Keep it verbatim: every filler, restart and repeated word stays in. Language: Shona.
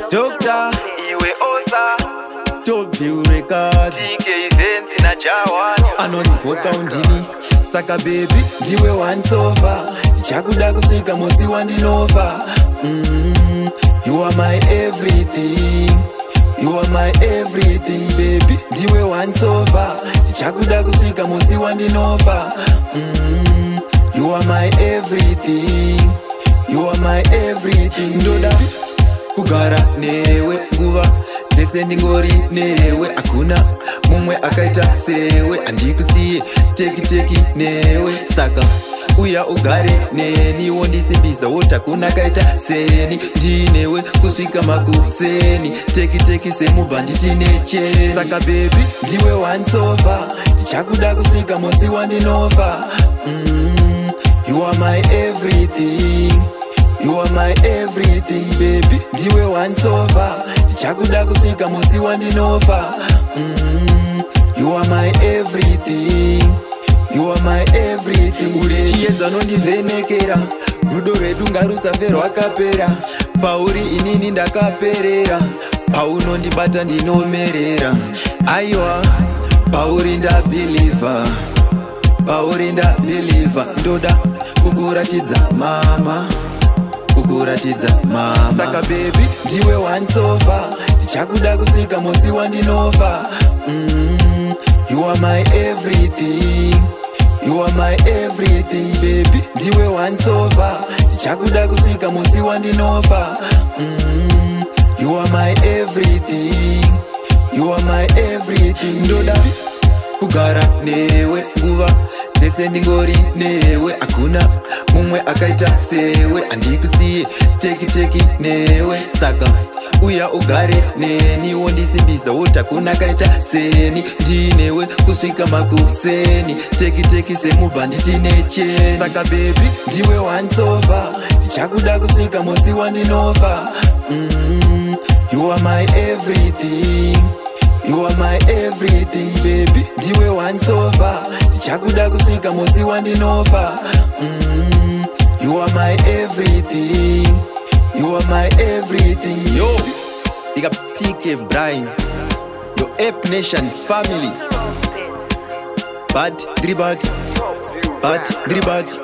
Doctor Iwe Osa Top View Records T K Events na Jawani anondivoka undini saka baby ndiwe one sofa tichakuda kusvika musi wandinova. mm, You are my everything, you are my everything baby ndiwe one sofa tichakuda kusvika musi wandinova. mm, You are my everything, you are my everything. Ndoda kugara newe nguva dzese ndingori newe, akuna mumwe akaita sewe, andikusiye teki teki newe, saka uya ugare neni wondisimbisa wotakuna kaita seni, ndinewe kusvika makuseni, teki teki semubhanditi necheni, saka baby ndiwe one sofa tichakuda kusvika musi wandinova. mm, You are my everything, you are my everything baby ndiwe one sofa tichakuda kusvika musi wandinova. mm, You are my everything, you are my everything. Uri chiedza nondivhenekera, rudo rwedu ngarusafe rwakapera, pauri inini ndakaperera, paunondibata ndinomerera, aiwa pauri ndabhilivha, pauri ndabhilivha. Ndoda kukuratidza mama, kukuratidza mama, saka baby ndiwe one sofa tichakuda kusvika musi wandinova. mm, You are my everything, you are my everything baby ndiwe one sofa tichakuda kusvika musi wandinova. mm, You are my everything, you are my everything. Ndoda kugara newe nguva dzese ndingori newe, akuna mumwe akaita sewe, andikusiye teki teki newe, saka uya ugare neni wondisimbisa wotakuna kaita seni, ndinewe kusvika makuseni, teki teki semubhanditi necheni, saka baby ndiwe one sofa tichakuda kusvika musi wandinova. mm, You are my everything, you are my everything baby ndiwe one sofa tichakuda kusvika musi wandinova. mm, You are my everything, you are my everything. Yo, big up T K Brian, your Ape Nation family. Bad, dribad, bad, dribad.